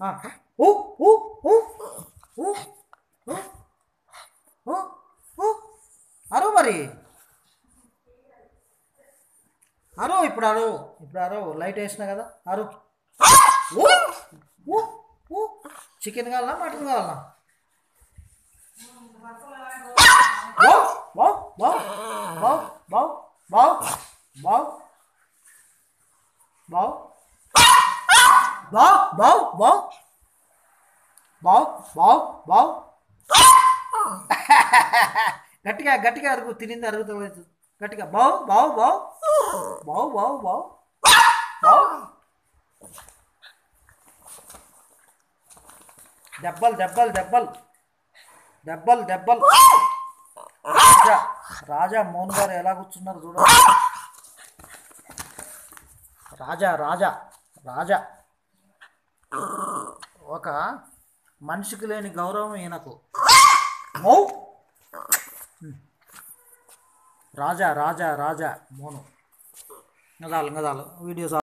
ఊ ఊ ఊ ఊ ఊ ఊ అరు మరి అరు ఇప్పుడు లైట్ వేసినా కదా అరు ఊ ఊ ఊ చికెన్ కావాలన్నా మటన్ కావాలన్నా బావ్ బావ్ బావ్ బావ్ బావ్ బావ్ బావ్ బావ్ బావ్ బావ్ బావ్ బావ్ బావ్ గట్టిగా అరుగు తినింది అరుగుతుంది గట్టిగా బావ్ బావ్ బావ్ బావ్ బావ్ బావ్ బావ్ దెబ్బలు దెబ్బలు దెబ్బలు దెబ్బలు దెబ్బలు రాజా రాజా మోహన్ గారు ఎలా కూర్చున్నారు చూడండి రాజా రాజా రాజా ఒక మనిషికి లేని గౌరవం ఈయనకు రాజా రాజా రాజా మోను గదాలు వీడియోస్